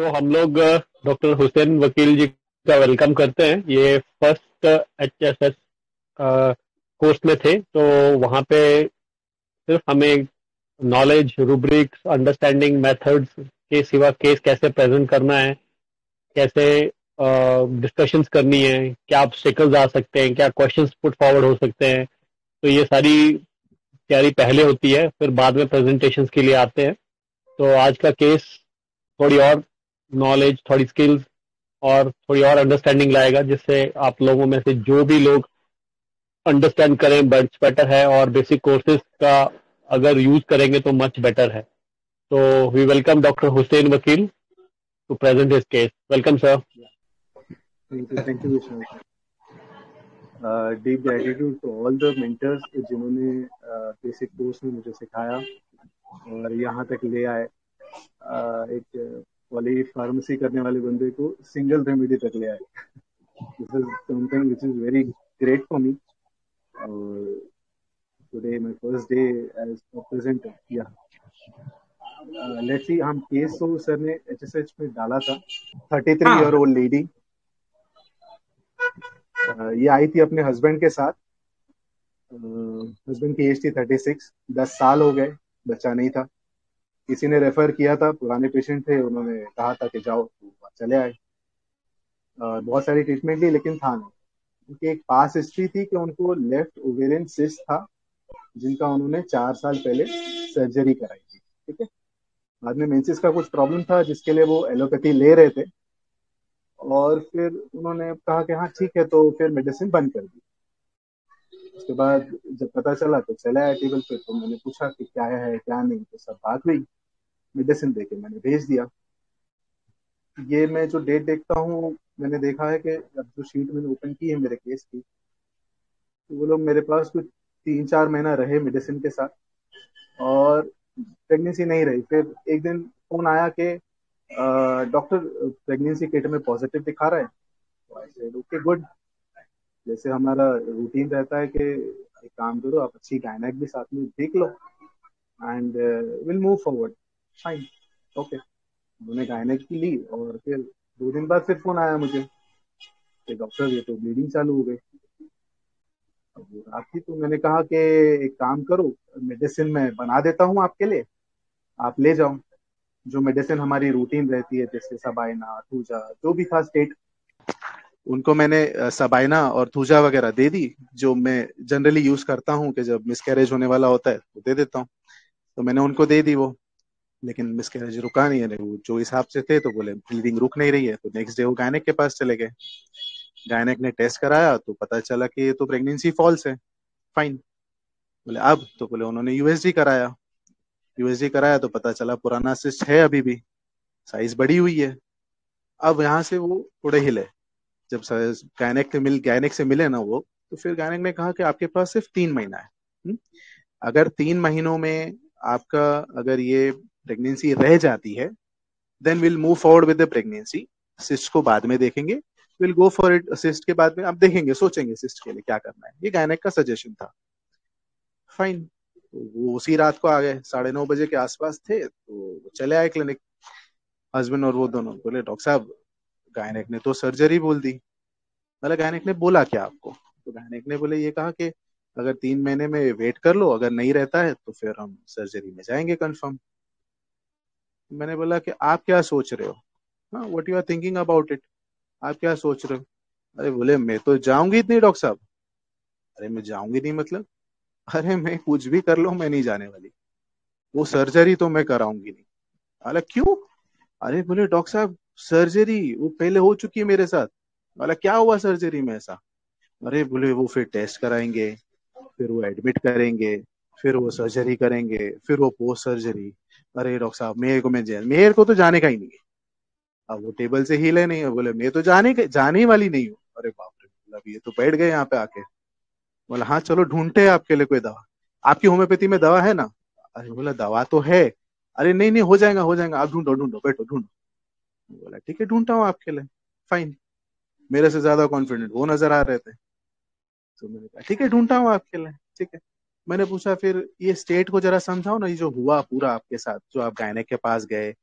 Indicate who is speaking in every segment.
Speaker 1: तो हम लोग डॉक्टर हुसैन वकील जी का वेलकम करते हैं। ये फर्स्ट HSS कोर्स में थे, तो वहाँ पे सिर्फ हमें नॉलेज, रूब्रिक्स, अंडरस्टैंडिंग मेथड्स के सिवा केस कैसे प्रेजेंट करना है, कैसे डिस्कशंस करनी है, क्या ऑब्स्टेकल्स आ सकते हैं, क्या क्वेश्चंस पुट फॉरवर्ड हो सकते हैं। तो ये सारी तैयारी पहले होती है, फिर बाद में प्रेजेंटेशंस के लिए आते हैं। तो आज का केस थोड़ी और नॉलेज, थोड़ी स्किल्स और थोड़ी और अंडरस्टैंडिंग लाएगा, जिससे आप लोगों में से जो भी लोग अंडरस्टैंड करें बट बेटर है, और बेसिक कोर्सेज का अगर यूज करेंगे तो मच बेटर है। तो we welcome doctor Hussain Vakil to present his case. Welcome sir.
Speaker 2: Thank you Vishal. Deep gratitude to all the mentors जिन्होंने बेसिक कोर्स में मुझे सिखाया और यहाँ तक ले आए। एक पॉली फार्मेसी करने वाले बंदे को सिंगल रेमेडी तक ले आए। This is something which is very great for me. और today my first day as a presenter. Yeah let's see, हम केस तो सर ने HSH में डाला था। 33 ईयर ओल्ड लेडी, ये आई थी अपने हस्बैंड के साथ। हस्बैंड की एज थी 36। 10 साल हो गए, बच्चा नहीं था। किसी ने रेफर किया था, पुराने पेशेंट थे, उन्होंने कहा था कि जाओ, तो चले आए। बहुत सारी ट्रीटमेंट ली लेकिन था नहीं। उनकी एक पास हिस्ट्री थी कि उनको लेफ्ट ओवेरियन सिस्ट था, जिनका उन्होंने 4 साल पहले सर्जरी कराई थी। ठीक है। बाद में मेंसिस का कुछ प्रॉब्लम था जिसके लिए वो एलोपैथी ले रहे थे, और फिर उन्होंने कहा कि हाँ ठीक है, तो फिर मेडिसिन बंद कर दी। उसके बाद जब पता चला तो चला आया टेबल पे, तो मैंने पूछा कि क्या है क्या नहीं, तो सब बात हुई। मेडिसिन देके मैंने भेज दिया। ये मैं जो डेट देखता हूँ, मैंने देखा है कि अब जो शीट मैंने ओपन की है मेरे केस की, तो वो लोग मेरे पास कुछ 3-4 महीना रहे मेडिसिन के साथ, और प्रेगनेंसी नहीं रही। फिर एक दिन फोन आया कि डॉक्टर, प्रेगनेंसी किट में पॉजिटिव दिखा रहा है। तो आई सेड ओके गुड। जैसे हमारा रूटीन रहता है कि एक काम करो, आप अच्छी गायनेक भी साथ में देख लो and will move forward. Fine, okay. उन्होंने गायनेक की ली, और फिर 2 दिन बाद फिर फोन आया मुझे कि डॉक्टर ये तो ब्लीडिंग चालू हो गई। अब वो रात थी, तो मैंने कहा कि एक काम करो, मेडिसिन मैं बना देता हूँ आपके लिए, आप ले जाओ। जो मेडिसिन हमारी रूटीन रहती है, जैसे सबाइना, थूजा, जो भी था स्टेट, उनको मैंने सबाइना और थूजा वगैरह दे दी, जो मैं जनरली यूज करता हूँ कि जब मिसकैरेज होने वाला होता है तो दे देता हूँ। तो मैंने उनको दे दी वो, लेकिन मिसकैरेज रुका नहीं है। वो जो हिसाब से थे, तो बोले ब्लीडिंग रुक नहीं रही है। तो नेक्स्ट डे वो गायनेक के पास चले गए। गायनेक ने टेस्ट कराया तो पता चला कि ये तो प्रेगनेंसी फॉल्स है। फाइन। बोले अब, तो बोले उन्होंने USG कराया। USG कराया तो पता चला पुराना सिस्ट है अभी भी, साइज बड़ी हुई है। अब यहाँ से वो थोड़े हिले। जब गायनेक से मिले ना वो, तो फिर गायनेक ने कहा कि आपके पास सिर्फ 3 महीना है। अगर 3 महीनों में आपका, अगर ये प्रेगनेंसी रह जाती है, then will move forward with the pregnancy. Cyst को बाद में देखेंगे, will go for it. Cyst के बाद में आप देखेंगे, सोचेंगे सिस्ट के लिए क्या करना है। ये गायनेक का सजेशन था। फाइन। तो वो उसी रात को आ गए, 9:30 बजे के आसपास थे, तो वो चले आए क्लिनिक। हस्बैंड और वो दोनों बोले डॉक्टर साहब, गायनेक ने तो सर्जरी बोल दी। मतलब गायनेक ने बोला क्या आपको? तो गायनेक ने बोले ये कहा कि अगर 3 महीने में वेट कर लो, अगर नहीं रहता है तो फिर हम सर्जरी में जाएंगे कंफर्म। मैंने बोला कि आप क्या सोच रहे हो? हाँ, what you are thinking about it? आप क्या सोच रहे हो? अरे बोले मैं तो जाऊंगी नहीं डॉक्टर साहब। अरे मैं जाऊंगी नहीं मतलब? अरे मैं कुछ भी कर लो, मैं नहीं जाने वाली। वो सर्जरी तो मैं कराऊंगी नहीं। अरे क्यों? अरे बोले डॉक्टर साहब, सर्जरी वो पहले हो चुकी है मेरे साथ। बोला क्या हुआ सर्जरी में ऐसा? अरे बोले वो फिर टेस्ट कराएंगे, फिर वो एडमिट करेंगे, फिर वो सर्जरी करेंगे, फिर वो पोस्ट सर्जरी। अरे डॉक्टर साहब, मेरे को तो जाने का ही नहीं है। अब वो टेबल से हिले नहीं है। बोले मैं तो जाने ही वाली नहीं हूँ। अरे बाप रे, मतलब ये तो बैठ गए यहाँ पे आके। बोला हाँ चलो, ढूंढते हैं आपके लिए कोई दवा। आपकी होम्योपैथी में दवा है ना? अरे बोला दवा तो है। अरे नहीं नहीं, हो जाएगा हो जाएगा, आप ढूंढो ढूंढो, बैठो ढूंढो। बोला ठीक है, ढूंढता हूँ आपके लिए। फाइन। मेरे से ज्यादा कॉन्फिडेंट वो नजर आ रहे थे। तो मैंने कहा ठीक है, ढूंढता हूँ आपके लिए। ठीक है। मैंने पूछा फिर ये स्टेट को जरा समझाओ ना, ये जो हुआ पूरा आपके साथ, जो आप गायनेक के पास गए,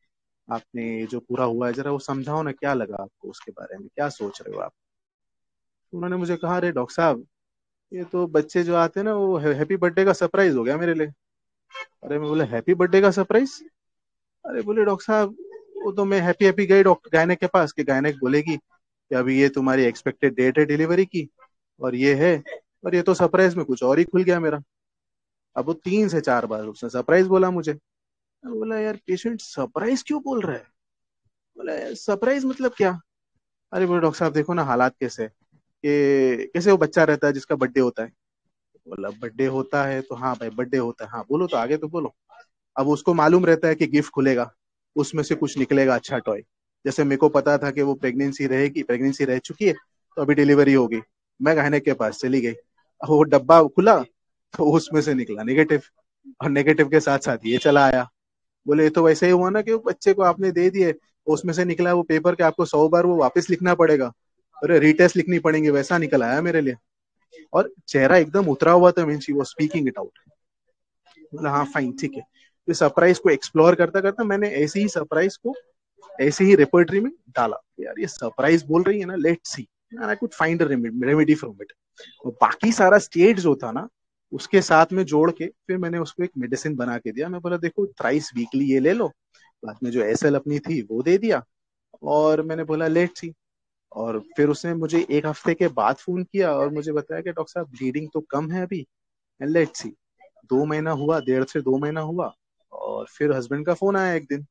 Speaker 2: आपने जो पूरा हुआ है जरा वो समझाओ ना, क्या लगा आपको उसके बारे में, क्या सोच रहे हो आप? तो उन्होंने मुझे कहा, अरे डॉक्टर साहब, ये तो बच्चे जो आते हैं ना, वो हैप्पी बर्थडे का सरप्राइज हो गया मेरे लिए। अरे मैं बोले, हैप्पी बर्थडे का सरप्राइज? अरे बोले, डॉक्टर साहब, वो तो मैं हैप्पी हैप्पी गई डॉक्टर गायनेक के पास, कि गायनेक बोलेगी कि अभी ये तुम्हारी एक्सपेक्टेड डेट है डिलीवरी की, और ये है, और ये तो सरप्राइज में कुछ और ही खुल गया मेरा। अब वो 3 से 4 बार उसने सरप्राइज बोला मुझे। मैं बोला, यार पेशेंट सरप्राइज क्यों बोल रहा है? बोला, सरप्राइज मतलब क्या? अरे बोले, डॉक्टर साहब देखो ना हालात कैसे है, कि कैसे वो बच्चा रहता है जिसका बर्थडे होता है। बोला, बर्थडे होता है तो हाँ भाई बर्थडे होता है, हाँ बोलो तो आगे तो बोलो। अब उसको मालूम रहता है कि गिफ्ट खुलेगा, उसमें से कुछ निकलेगा अच्छा टॉय। जैसे मेरे को पता था कि वो प्रेगनेंसी रहेगी, प्रेगनेंसी रह चुकी है, तो अभी डिलीवरी होगी। मैं गायनेक के पास चली गई, अब वो डब्बा खुला तो उसमें से निकला नेगेटिव, और नेगेटिव के साथ साथ ये चला आया। बोले, ये तो वैसे ही हुआ ना कि वो बच्चे को आपने दे दिए, उसमें से निकला वो पेपर के आपको 100 बार वो वापस लिखना पड़ेगा, अरे रीटेस्ट लिखनी पड़ेंगी, वैसा निकल आया मेरे लिए। और चेहरा एकदम उतरा हुआ था, mean she was speaking it out. बोला, हाँ फाइन ठीक है। तो सरप्राइज को एक्सप्लोर करता करता मैंने ऐसे ही सरप्राइज को ऐसे ही रेपर्टरी में डाला, यार ये सरप्राइज बोल रही है ना, let see, I could find remedy from it. और बाकी सारा स्टेज जो था ना, उसके साथ में जोड़ के फिर मैंने उसको एक मेडिसिन बना के दिया। मैं बोला, देखो थ्राइस वीकली ये ले लो, बाद में जो एसएल अपनी थी वो दे दिया, और मैंने बोला लेट सी। और फिर उसने मुझे 1 हफ्ते के बाद फोन किया और मुझे बताया कि डॉक्टर साहब ब्लीडिंग तो कम है अभी, लेट्स सी। 2 महीना हुआ, 1.5 से 2 महीना हुआ, और फिर हस्बैंड का फोन आया एक दिन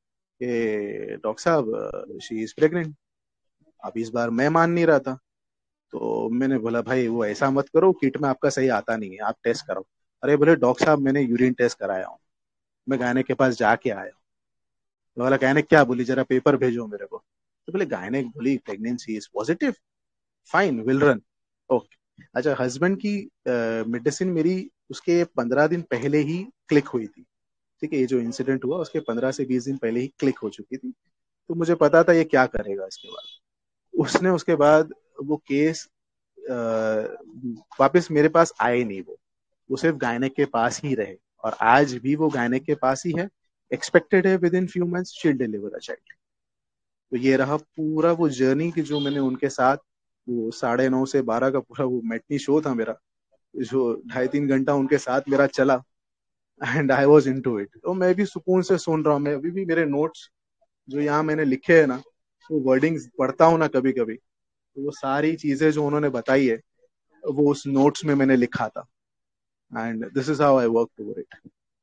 Speaker 2: कि डॉक्टर साहब शी इज प्रेग्नेंट। अब इस बार मैं मान नहीं रहा था, तो मैंने बोला, भाई वो ऐसा मत करो, किट में आपका सही आता नहीं है, आप टेस्ट कराओ। अरे बोले, डॉक्टर साहब मैंने यूरिन टेस्ट कराया हूँ, मैं गायनेक के पास जाके आया हूँ। तो बोला, गायनेक क्या बोली, जरा पेपर भेजो मेरे को। तो बोले, गायनेक बोली pregnancy is positive, fine will run. Okay. अच्छा, हस्बैंड की मेडिसिन मेरी उसके 15 दिन पहले ही क्लिक हुई थी। ठीक है, ये जो इंसिडेंट हुआ उसके 15 से 20 दिन पहले ही क्लिक हो चुकी थी, तो मुझे पता था ये क्या करेगा इसके बाद। उसने उसके बाद वो केस वापस मेरे पास आए नहीं, वो सिर्फ गायनेक के पास ही रहे, और आज भी वो गायनेक के पास ही है। एक्सपेक्टेड है within few months she'll deliver a child. तो ये रहा पूरा वो जर्नी की जो मैंने उनके साथ, वो 9:30 से 12 का पूरा वो मैटनी शो था मेरा, जो 2.5-3 घंटा उनके साथ मेरा चला, and I was into it. तो मैं भी सुकून से सुन रहा हूँ, मैं अभी भी मेरे नोट्स जो यहाँ मैंने लिखे है ना, वो वर्डिंग्स पढ़ता हूँ ना कभी कभी, तो वो सारी चीजें जो उन्होंने बताई है वो उस नोट्स में मैंने लिखा था, and this is how I work over it.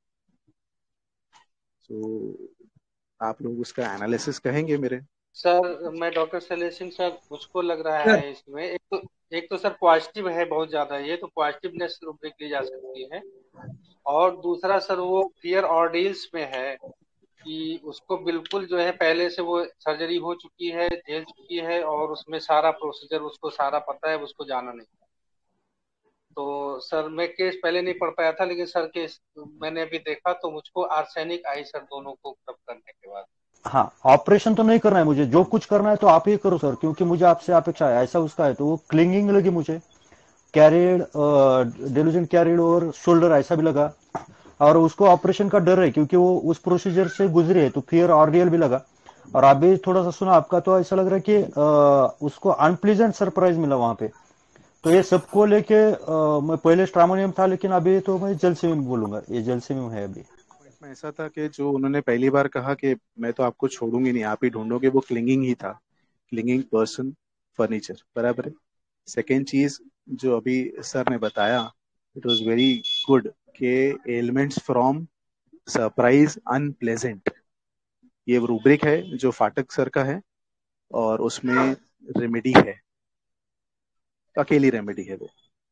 Speaker 2: So आप लोग उसका एनालिसिस कहेंगे मेरे?
Speaker 3: सर मैं डॉक्टर शैलेश सिंह सर, मुझको लग रहा
Speaker 4: सर
Speaker 3: है इसमें एक तो सर पॉजिटिव है बहुत ज्यादा, ये तो पॉजिटिवनेस रूब्रिक ली जा सकती है। और दूसरा सर वो फियर ऑर्डील्स में है कि उसको बिल्कुल जो है पहले से वो सर्जरी हो चुकी है, झेल चुकी है, और उसमें सारा प्रोसीजर उसको सारा पता है, उसको जाना नहीं। तो सर मैं केस पहले नहीं पढ़ पाया था, लेकिन सर केस मैंने अभी देखा तो मुझको आर्सेनिक आई सर दोनों को तब करने के बाद।
Speaker 4: हाँ, ऑपरेशन तो नहीं करना है मुझे, जो कुछ करना है तो आप ही करो सर, क्योंकि मुझे आपसे अपेक्षा है ऐसा उसका है। तो वो क्लिंगिंग लगी मुझे, कैरिड डेलूजन कैरिड और शोल्डर ऐसा भी लगा, और उसको ऑपरेशन का डर है क्योंकि वो उस प्रोसीजर से गुजरी है, तो फियर ऑर्डियल भी लगा। और अभी थोड़ा सा सुना आपका तो ऐसा लग रहा है कि उसको अनप्लीजेंट सरप्राइज मिला वहां पे। तो ये सबको लेके मैं पहले स्ट्रामोनियम था, लेकिन अभी तो मैं जलसेमिम बोलूंगा, ये जलसेमिम है अभी।
Speaker 2: पॉइंट में ऐसा था कि जो उन्होंने पहली बार कहा कि मैं तो आपको छोड़ूंगी नहीं, आप ही ढूंढोगे, वो क्लिंगिंग ही था, क्लिंगिंग पर्सन फर्नीचर, बराबर है। सेकेंड चीज जो अभी सर ने बताया, इट वॉज वेरी गुड, के एलिमेंट्स फ्रॉम सरप्राइज अनप्लेजेंट, ये रूब्रिक है जो फाटक सर का है, और उसमें रेमेडी है, अकेली रेमेडी है वो।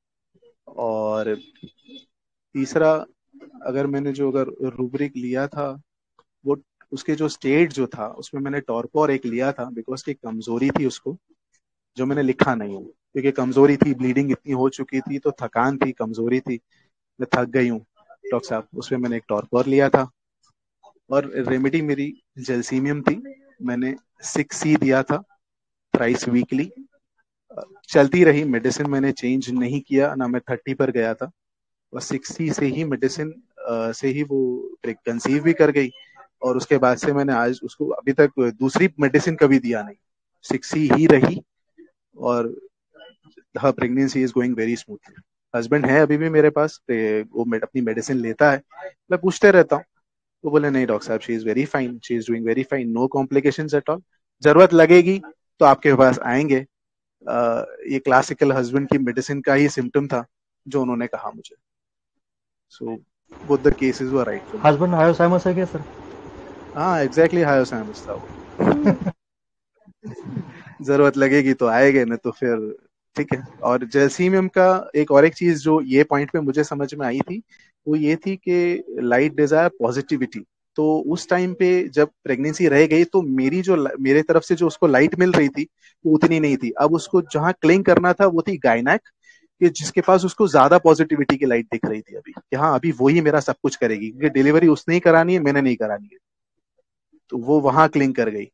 Speaker 2: और तीसरा, अगर मैंने जो अगर रूब्रिक लिया था, वो उसके जो स्टेट जो था उसमें मैंने टॉर्पोर एक लिया था, बिकॉज की कमजोरी थी उसको, जो मैंने लिखा नहीं हूँ, क्योंकि कमजोरी थी, ब्लीडिंग इतनी हो चुकी थी, तो थकान थी, कमजोरी थी, मैं थक गई हूँ डॉक्टर साहब, उसमें मैंने एक टॉर्पोर लिया था। और रेमेडी मेरी जेलसीमियम थी, मैंने 6C दिया था थ्राइस वीकली, चलती रही मेडिसिन, मैंने चेंज नहीं किया ना, मैं 30 पर गया था, और 6C से ही मेडिसिन से ही वो कंसीव भी कर गई, और उसके बाद से मैंने आज उसको अभी तक दूसरी मेडिसिन कभी दिया नहीं, 6C ही रही, और हर pregnancy is going very smoothly. Husband है अभी भी मेरे पास, वो अपनी मेडिसिन लेता है, मैं पूछते रहता हूँ, वो बोले नहीं डॉक्टर साहब, she is very fine, she is doing very fine, no complications at all, जरूरत लगेगी तो आपके पास आएंगे। ये क्लासिकल हस्बैंड की मेडिसिन का ही सिम्टम था जो उन्होंने कहा मुझे। So both the cases were right for me.
Speaker 4: Husband hyoscyamus है क्या सर?
Speaker 2: हाँ एग्जैक्टली, हायोसाइमस था वो। जरूरत लगेगी तो आएंगे, नहीं तो फिर ठीक है। और जैसीमियम का एक चीज जो ये पॉइंट पे मुझे समझ में आई थी, वो ये थी कि लाइट डिजायर पॉजिटिविटी। तो उस टाइम पे जब प्रेगनेंसी रह गई तो मेरे तरफ से जो उसको लाइट मिल रही थी वो उतनी नहीं थी। अब उसको जहां क्लिंग करना था वो थी गायनेक, कि जिसके पास उसको ज्यादा पॉजिटिविटी की लाइट दिख रही थी अभी, कि हाँ अभी वही मेरा सब कुछ करेगी, क्योंकि डिलीवरी उसने ही करानी है, मैंने नहीं करानी है। तो वो वहां क्लिंग कर गई।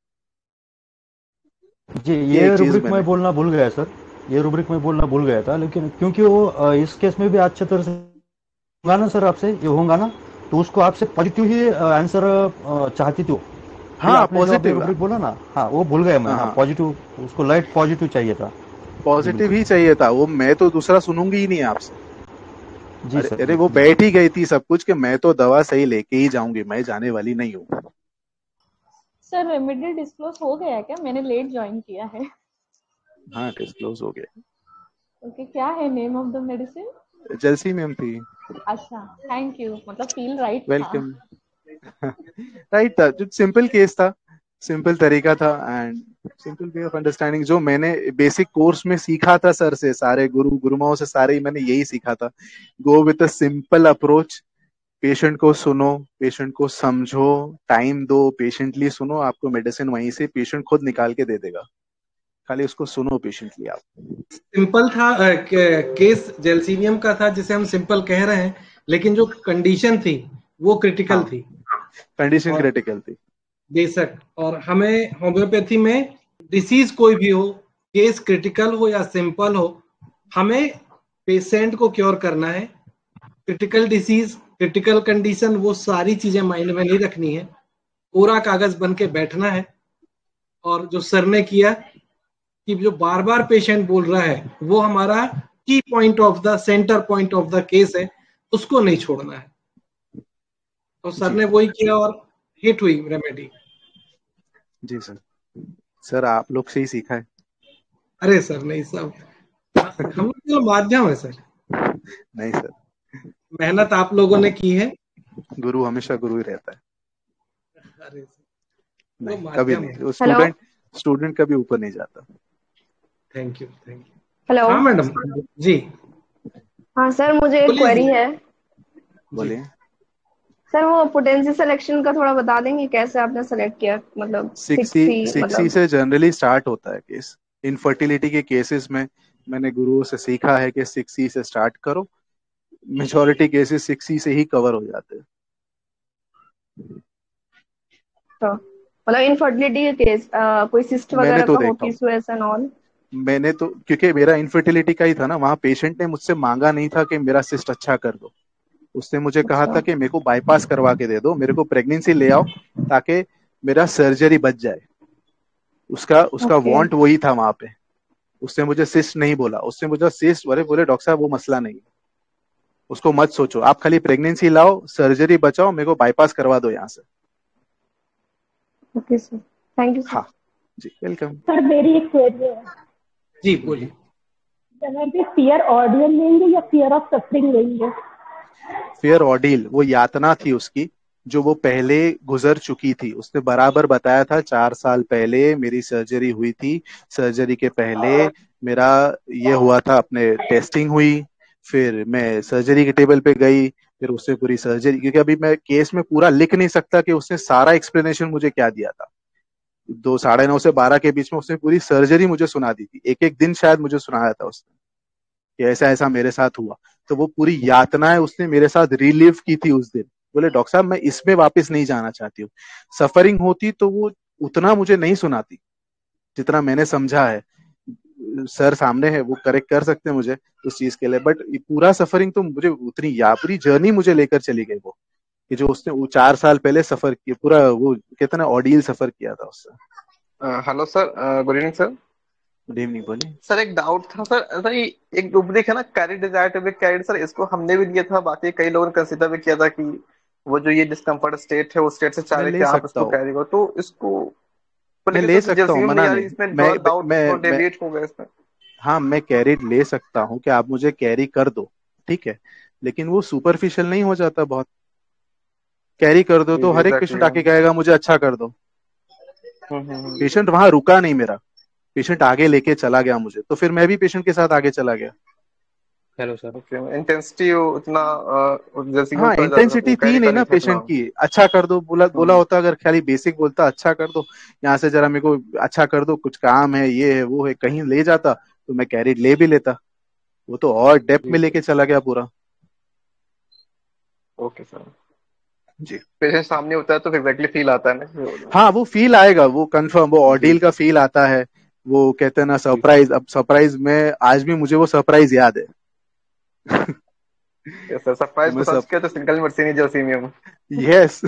Speaker 4: जी,
Speaker 2: ये
Speaker 4: ये
Speaker 2: एक चीज
Speaker 4: रूब्रिक मैं
Speaker 2: मैंने,
Speaker 4: बोलना भूल गया सर, ये रूब्रिक मैं बोलना भूल गया था, लेकिन क्योंकि वो इस केस में भी अच्छे तरह से होगा ना सर, आपसे ये होगा ना, तो उसको आपसे पॉजिटिव ही आंसर चाहती थी वो। ये
Speaker 2: हाँ
Speaker 4: आपने जो अभी
Speaker 2: पॉजिटिव,
Speaker 4: रूब्रिक बोला ना, हाँ वो भूल गया मैं,
Speaker 2: हाँ
Speaker 4: हाँ
Speaker 2: हाँ
Speaker 4: पॉजिटिव, उसको लाइट पॉजिटिव चाहिए था। जी
Speaker 2: पॉजिटिव
Speaker 4: बिल्कुल।
Speaker 2: ही चाहिए था वो, मैं तो दूसरा सुनूंगी ही नहीं आपसे।
Speaker 4: जी
Speaker 2: अरे
Speaker 4: सर,
Speaker 2: अरे वो
Speaker 4: बिल्कुल
Speaker 2: बैठ
Speaker 4: बिल्कुल।
Speaker 2: ही गई थी सब कुछ, कि मैं तो दवा सही लेके ही जाऊंगी, मैं जाने वाली नहीं हूँ।
Speaker 5: सर रेमेडी डिस्क्लोज हो गया क्या? मैंने लेट ज्वाइन किया है।
Speaker 2: हाँ डिस्क्लोज हो गया।
Speaker 5: ओके, क्या है name of the medicine?
Speaker 2: Gelsemium थी।
Speaker 5: अच्छा, थैंक यू, मतलब फील राइट था।
Speaker 2: वेलकम। राइट था, जो सिंपल केस था, सिंपल तरीका था, and simple way of understanding, जो मैंने बेसिक कोर्स में सीखा था सर से, सारे गुरुमाओं से, सारे ही मैंने यही सीखा था। Go with a simple approach, patient को सुनो, पेशेंट को समझो, टाइम दो, पेशेंटली सुनो, आपको मेडिसिन वहीं से पेशेंट खुद निकाल के दे देगा, खाली उसको सुनो पेशेंटली आप।
Speaker 6: सिंपल था, केस जेल्सीनियम का था जिसे हम सिंपल कह रहे हैं, लेकिन जो कंडीशन थी वो क्रिटिकल
Speaker 2: हाँ
Speaker 6: थी।
Speaker 2: कंडीशन
Speaker 6: और
Speaker 2: क्रिटिकल थी।
Speaker 6: बेशक, और हमें होम्योपैथी में डिसीज कोई भी हो, केस क्रिटिकल हो या सिंपल हो, हमें पेशेंट को क्योर करना है। क्रिटिकल डिसीज, क्रिटिकल कंडीशन, वो सारी चीजें माइंड में नहीं रखनी है, पूरा कागज बन के बैठना है। और जो सर ने किया कि जो बार बार पेशेंट बोल रहा है वो हमारा key point of the centre point of the case है, उसको नहीं छोड़ना है। तो सर
Speaker 2: जी
Speaker 6: ने वही किया और हिट हुई रेमेडी।
Speaker 2: जी सर, सर आप लोग से ही सीखा है।
Speaker 6: अरे सर नहीं, सब हम लोग का माध्यम है सर,
Speaker 2: नहीं सर,
Speaker 6: मेहनत आप लोगों ने की है।
Speaker 2: गुरु हमेशा गुरु ही रहता है।
Speaker 6: अरे सर, वो
Speaker 2: नहीं कभी
Speaker 6: माध्यम
Speaker 2: नहीं,
Speaker 6: है।
Speaker 2: वो
Speaker 5: हेलो।
Speaker 2: स्टूडेंट कभी ऊपर नहीं जाता।
Speaker 6: Thank you, thank you.
Speaker 5: Hello.
Speaker 6: हाँ मैडम जी,
Speaker 5: हाँ सर, मुझे एक
Speaker 6: बोलिए
Speaker 5: क्वेरी
Speaker 6: जी
Speaker 5: है।
Speaker 6: जी।
Speaker 2: बोलिए।
Speaker 5: सर वो पोटेंसी सिलेक्शन का थोड़ा बता देंगे, कैसे आपने सेलेक्ट किया, मतलब 6C
Speaker 2: 6C
Speaker 5: मतलब।
Speaker 2: से जनरली स्टार्ट होता है केस, इनफर्टिलिटी के केसेस में। मैंने गुरुओं से सीखा है कि 6C से स्टार्ट करो, मेजोरिटी केसेस 6C से ही कवर हो जाते हैं।
Speaker 5: तो मतलब इनफर्टिलिटी के केस, कोई सिस्ट
Speaker 2: मैंने
Speaker 5: वगैरह
Speaker 2: तो
Speaker 5: का हो,
Speaker 2: देखा हूँ,
Speaker 5: पीसीओएस एंड ऑल।
Speaker 2: मैंने तो, क्योंकि मेरा इनफर्टिलिटी का ही था ना, वहां पेशेंट ने मुझसे मांगा नहीं था कि मेरा सिस्ट अच्छा कर दो, उसने मुझे कहा
Speaker 5: अच्छा।
Speaker 2: था कि मेरे को बाईपास करवा के दे दो, मेरे को प्रेगनेंसी ले आओ, ताकि मेरा सर्जरी बच जाए। उसका उसका
Speaker 5: ओके।
Speaker 2: वांट वही था वहां पे। उसने मुझे सिस्ट नहीं बोला, उसने मुझे सिस्ट, अरे बोले डॉक्टर साहब वो मसला नहीं है, उसको मत सोचो, आप खाली प्रेगनेंसी लाओ, सर्जरी बचाओ, मेरे को बाईपास करवा दो यहाँ से।
Speaker 5: Okay sir, thank you sir.
Speaker 2: हाँ जी, वेलकम।
Speaker 7: सर मेरी एक क्वेरी है,
Speaker 6: जी बोलिए।
Speaker 7: अगर भी फियर ऑडियल लेंगे या फियर ऑफ सफरिंग लेंगे?
Speaker 2: फेयर ऑर्डील, वो यातना थी उसकी, जो वो पहले गुजर चुकी थी। उसने बराबर बताया था, 4 साल पहले मेरी सर्जरी हुई थी, सर्जरी के पहले मेरा ये हुआ था, अपने टेस्टिंग हुई, फिर मैं सर्जरी के टेबल पे गई, फिर उससे पूरी सर्जरी, क्योंकि अभी मैं केस में पूरा लिख नहीं सकता कि उसने सारा एक्सप्लेनेशन मुझे क्या दिया था। 9:30 से 12 के बीच में उसने पूरी सर्जरी मुझे सुना दी थी, एक एक दिन शायद मुझे सुनाया था उसने, कि ऐसा ऐसा मेरे साथ हुआ। तो वो पूरी यातनाएं उसने मेरे साथ रिलीव की थी उस दिन। बोले डॉक्टर साहब मैं इसमें वापस नहीं जाना चाहती हूँ। सफरिंग होती तो वो उतना मुझे नहीं सुनाती जितना मैंने समझा है। सर सामने है, वो करेक्ट कर सकते हैं मुझे उस चीज के लिए, बट पूरा सफरिंग तो मुझे उतनी, या पूरी जर्नी मुझे लेकर चली गई वो। कि जो उसने वो 4 साल पहले सफर किया, पूरा वो कहते ना ऑडियल सफर किया था उससे।
Speaker 8: Hello sir, good evening sir.
Speaker 2: Good evening, बोलिए।
Speaker 8: सर एक डाउट था सर। सर ये एक रूब्रिक है ना, carry desire to be carried, sir इसको हमने भी लिया था, बाकी कई लोगों ने कंसीडर भी किया था कि वो जो ये डिस्कम्फर्ट स्टेट है, उस स्टेट से चाह
Speaker 2: मैं
Speaker 8: रहे कि
Speaker 2: ले
Speaker 8: आप
Speaker 2: सकता
Speaker 8: इसको
Speaker 2: हूँ,
Speaker 8: कैरी करो, तो इसको को
Speaker 2: मैं
Speaker 8: लेकर
Speaker 2: ले
Speaker 8: थोड़ा सा
Speaker 2: सकता हूँ,
Speaker 8: जलसीन में
Speaker 2: मना
Speaker 8: यार,
Speaker 2: नहीं।
Speaker 8: इसमें
Speaker 2: मैं
Speaker 8: डाउट
Speaker 2: मैं
Speaker 8: थोड़ा
Speaker 2: मैं
Speaker 8: डेविएट हो गया इसमें।
Speaker 2: हाँ, मैं कैरी ले सकता हूँ कि आप मुझे कैरी कर दो, ठीक है, लेकिन वो सुपरफिशियल नहीं हो जाता बहुत? कैरी कर दो
Speaker 8: जी
Speaker 2: तो
Speaker 8: जी
Speaker 2: हर एक
Speaker 8: एग्जैक्टली।
Speaker 2: पेशेंट आके कहेगा मुझे अच्छा कर दो।
Speaker 8: हम्म।
Speaker 2: पेशेंट वहां रुका नहीं मेरा, पेशेंट आगे लेके चला गया मुझे, तो फिर मैं भी पेशेंट के साथ आगे चला गया।
Speaker 1: Hello sir.
Speaker 8: ओके, इंटेंसिटी उतना जैसे
Speaker 2: हाँ,
Speaker 8: उतना ज्यादा था,
Speaker 2: इंटेंसिटी
Speaker 8: वो
Speaker 2: थी
Speaker 8: कैरी
Speaker 2: नहीं
Speaker 8: कर
Speaker 2: ना
Speaker 8: नहीं था इतना।
Speaker 2: पेशेंट की। अच्छा कर दो बोला बोला
Speaker 8: हम्म।
Speaker 2: होता, अगर खाली बेसिक बोलता अच्छा कर दो, यहाँ से जरा मेरे को अच्छा कर दो, कुछ काम है, ये है वो है, कहीं ले जाता तो मैं कैरी ले भी लेता। वो तो और डेप्थ
Speaker 1: जी
Speaker 2: में
Speaker 1: सर।
Speaker 2: लेके चला गया पूरा।
Speaker 8: Okay sir.
Speaker 2: जी।
Speaker 8: पेशेंट सामने होता है तो एग्जैक्टली फील आता है ना।
Speaker 2: हाँ, वो फील आएगा, वो कंफर्म, वो
Speaker 1: जी
Speaker 2: ऑर्डियल का फील आता है। वो कहते हैं ना
Speaker 1: जी सर।
Speaker 2: सरप्राइज, अब सरप्राइज में आज भी मुझे वो सरप्राइज याद है।
Speaker 8: यस सर,
Speaker 2: तो
Speaker 8: सरप्राइज
Speaker 2: मैं
Speaker 8: को
Speaker 2: सब
Speaker 8: सर्च किया तो सिंगल मर्सिनी जर्सीमियम।
Speaker 2: यस।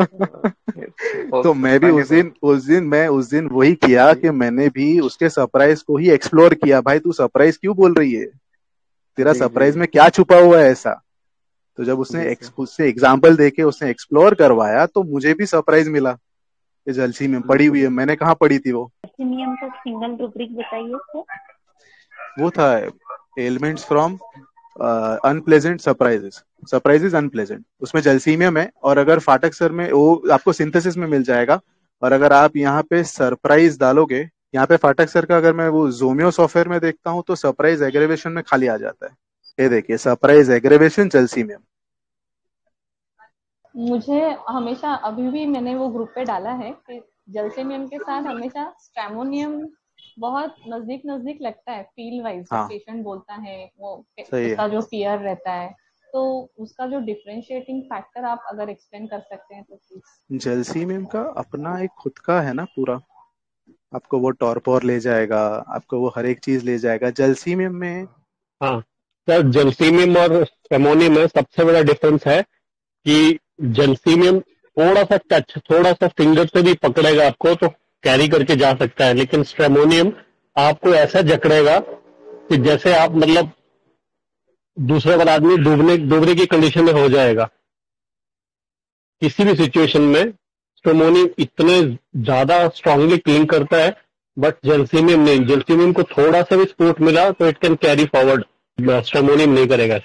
Speaker 2: तो
Speaker 8: ओके सर,
Speaker 2: मैं भी
Speaker 8: थैंक यू सर।
Speaker 2: उस दिन वही किया
Speaker 1: जी
Speaker 2: कि मैंने भी उसके सरप्राइज को ही एक्सप्लोर किया। भाई तू सरप्राइज क्यों बोल रही है, तेरा
Speaker 1: जी जी
Speaker 2: सरप्राइज में क्या छुपा हुआ है ऐसा? तो जब उसने
Speaker 1: जी सर।
Speaker 2: उससे एग्जाम्पल देके उसने एक्सप्लोर करवाया तो मुझे भी सरप्राइज मिला। ये जलसी में पड़ी
Speaker 1: बिल्कुल
Speaker 2: हुई है,
Speaker 1: सर।
Speaker 2: मैंने कहाँ पढ़ी थी वो?
Speaker 7: नियम का सिंगल रूब्रिक बताइए सर।
Speaker 2: वो था elements from unpleasant surprises, surprises unpleasant, उसमें जलसीमियम है। और अगर फाटक सर में वो आपको सिंथेसिस में मिल जाएगा, और अगर आप यहाँ पे सरप्राइज डालोगे, यहाँ पे फाटक सर का अगर मैं वो जोमियो सॉफ्टवेयर में देखता हूँ तो सरप्राइज एग्रेवेशन में खाली आ जाता है। ये देखिए, सरप्राइज एग्रेवेशन जलसीमियम।
Speaker 9: मुझे हमेशा अभी भी मैंने वो ग्रुप पे डाला है कि जलसेमियम के साथ हमेशा स्ट्रेमोनियम बहुत नजदीक नजदीक लगता है फील वाइज। जब
Speaker 2: हाँ,
Speaker 9: पेशेंट बोलता है वो
Speaker 2: सही है।
Speaker 9: उसका जो फियर रहता है, तो उसका जो डिफरेंशिएटिंग फैक्टर आप अगर एक्सप्लेन कर सकते हैं तो प्लीज।
Speaker 2: जलसीमियम का अपना एक खुद का है ना पूरा, आपको वो टॉर्पोर ले जाएगा, आपको वो हर एक चीज ले जाएगा जलसीमियम में।
Speaker 1: हाँ सर, जलसीमियम और स्ट्रेमोनियम में सबसे बड़ा डिफरेंस है कि जलसीमियम थोड़ा सा टच, थोड़ा सा फिंगर से भी पकड़ेगा आपको तो कैरी करके जा सकता है, लेकिन स्ट्रेमोनियम आपको ऐसा जकड़ेगा कि जैसे आप मतलब दूसरे वाला आदमी डूबने डूबने की कंडीशन में हो जाएगा किसी भी सिचुएशन में। स्ट्रेमोनियम इतने ज्यादा स्ट्रांगली क्लिंग करता है, बट जलसीमियम नहीं। जलसीमियम को थोड़ा सा भी सपोर्ट मिला तो it can carry forward, stramonium नहीं करेगा।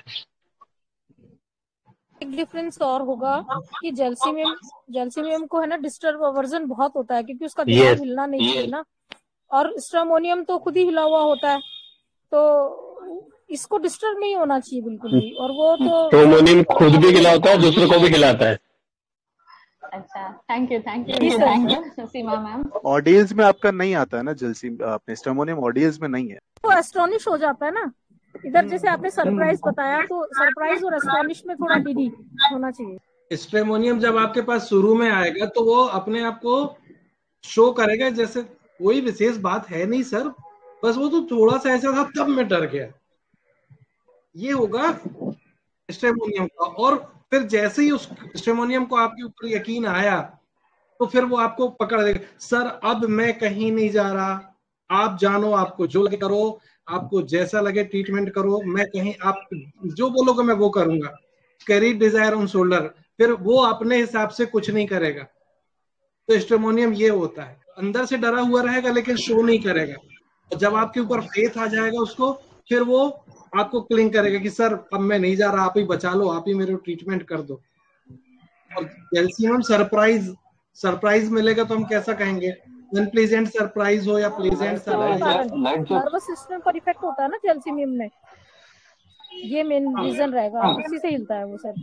Speaker 10: एक डिफरेंस और होगा कि जलसीमियम को है ना डिस्टर्ब वर्जन बहुत होता है क्योंकि उसका दिमाग
Speaker 1: यस।
Speaker 10: हिलना नहीं चाहिए ना, और स्ट्रेमोनियम तो खुद ही हिला हुआ होता है, तो इसको डिस्टर्ब नहीं होना चाहिए बिल्कुल भी, और वो तो
Speaker 1: स्ट्रेमोनियम खुद भी खिलाता है, दूसरे को भी खिलाता है।
Speaker 9: अच्छा, थैंक यू
Speaker 10: जी सर।
Speaker 9: सीमा मैम।
Speaker 2: ऑडियंस में आपका नहीं आता है ना जलसी, अपने स्ट्रेमोनियम ऑडियंस में नहीं है।
Speaker 10: वो एस्टोनिश हो जाता है ना, इधर जैसे आपने सरप्राइज बताया तो सरप्राइज और एस्टोनिश में थोड़ा डिडी होना चाहिए।
Speaker 6: स्ट्रेमोनियम जब आपके पास शुरू में आएगा तो वो अपने आप को शो करेगा जैसे कोई विशेष बात है नहीं सर, बस वो तो थोड़ा सा ऐसा था तब मैं डर गया, ये होगा स्ट्रेमोनियम का। और फिर जैसे ही उस स्ट्रेमोनियम को आपके ऊपर यकीन आया तो फिर वो आपको पकड़ देगा, सर अब मैं कहीं नहीं जा रहा, आप जानो, आपको जो लगे करो, आपको जैसा लगे ट्रीटमेंट करो, मैं कहीं, आप जो बोलोगे मैं वो करूंगा। कैरी डिजायर ऑन शोल्डर, फिर वो अपने हिसाब से कुछ नहीं करेगा। तो स्ट्रेमोनियम ये होता है, अंदर से डरा हुआ रहेगा लेकिन शो नहीं करेगा, और जब आपके ऊपर फेथ आ जाएगा उसको, फिर वो आपको क्लिंग करेगा कि सर अब मैं नहीं जा रहा, आप ही बचा लो, आप ही मेरे ट्रीटमेंट कर दो। और जैल्सियम सरप्राइज मिलेगा तो हम कैसा कहेंगे, अनप्लेजेंट सरप्राइज हो या प्लेजेंट सरप्राइज।
Speaker 10: नर्वस सिस्टम पर इफेक्ट होता है ना जलसीमियम में, ये मेन रीजन रहेगा, उसी से हिलता है वो सर।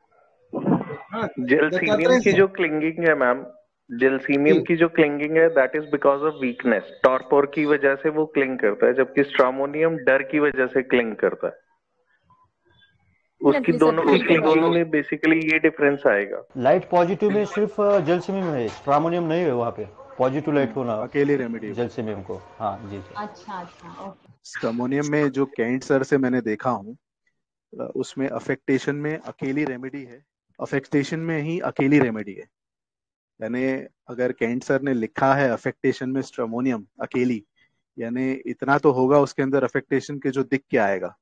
Speaker 11: जेलसीमियम की जो क्लिंगिंग है मैम, जेलसीमियम की जो क्लिंगिंग है that is because of weakness, torpor की वजह से वो क्लिंग करता है, जबकि स्ट्रामोनियम डर की वजह से क्लिंग करता है। उसकी दोनों की क्लिंगिंग में बेसिकली ये डिफरेंस आएगा।
Speaker 4: लाइट पॉजिटिव में सिर्फ जलसीमियम है, स्ट्रामोनियम नहीं है वहाँ पे। पॉजिटिव लाइट होना
Speaker 2: अकेली रेमेडी
Speaker 4: जलसीमियम को। हाँ जी सर।
Speaker 9: अच्छा ओके।
Speaker 2: स्ट्रेमोनियम में जो कैंट सर से मैंने देखा हूँ, उसमें अफेक्टेशन में अकेली रेमेडी है अफेक्टेशन में ही अकेली रेमेडी है। यानी अगर केंट सर ने लिखा है अफेक्टेशन में स्ट्रेमोनियम अकेली, यानी इतना तो होगा उसके अंदर अफेक्टेशन के जो दिख के आएगा,